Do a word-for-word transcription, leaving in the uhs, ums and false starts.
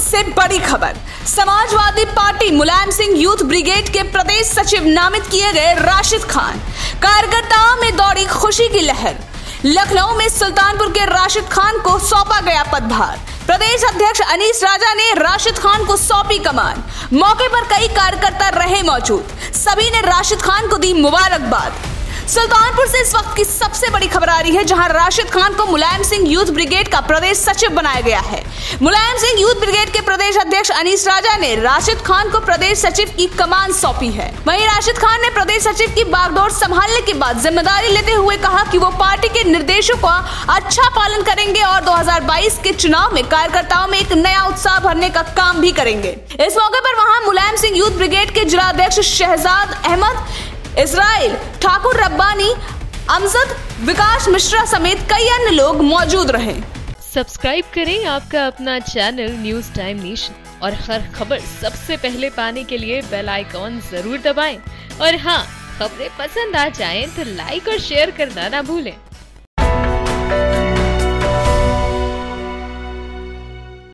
सबसे बड़ी खबर, Samajwadi party Mulayam Singh youth brigade के प्रदेश सचिव नामित किए गए राशिद खान। कार्यकर्ताओं में दौड़ी खुशी की लहर। लखनऊ में सुल्तानपुर के राशिद खान को सौंपा गया पदभार। प्रदेश अध्यक्ष अनीस राजा ने राशिद खान को सौंपी कमान। मौके पर कई कार्यकर्ता रहे मौजूद। सभी ने राशिद खान को दी मुबारकबाद। सुल्तानपुर से इस वक्त की सबसे बड़ी खबर आ रही है, जहां राशिद खान को मुलायम सिंह यूथ ब्रिगेड का प्रदेश सचिव बनाया गया है। मुलायम सिंह यूथ ब्रिगेड के प्रदेश अध्यक्ष अनीस राजा ने राशिद खान को प्रदेश सचिव की कमान सौंपी है। वहीं राशिद खान ने प्रदेश सचिव की बागडोर संभालने के बाद जिम्मेदारी लेते हुए कहा कि वो पार्टी के निर्देशों का अच्छा पालन करेंगे और दो हजार बाईस के चुनाव में कार्यकर्ताओं में एक नया उत्साह भरने का काम भी करेंगे। इस मौके पर वहाँ मुलायम सिंह यूथ ब्रिगेड के जिलाध्यक्ष शहजाद अहमद, इस्राइल ठाकुर, रब्बानी, अमजद, विकास मिश्रा समेत कई अन्य लोग मौजूद रहे। सब्सक्राइब करें आपका अपना चैनल न्यूज टाइम नेशन और हर खबर सबसे पहले पाने के लिए बेल आइकॉन जरूर दबाएं। और हाँ, खबरें पसंद आ जाएं तो लाइक और शेयर करना ना भूलें।